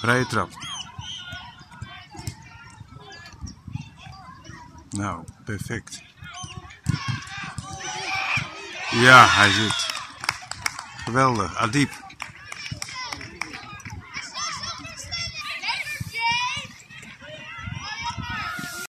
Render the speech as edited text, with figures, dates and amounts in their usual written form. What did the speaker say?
Vrije trap. Nou, perfect. Ja, hij zit. Geweldig. Adib.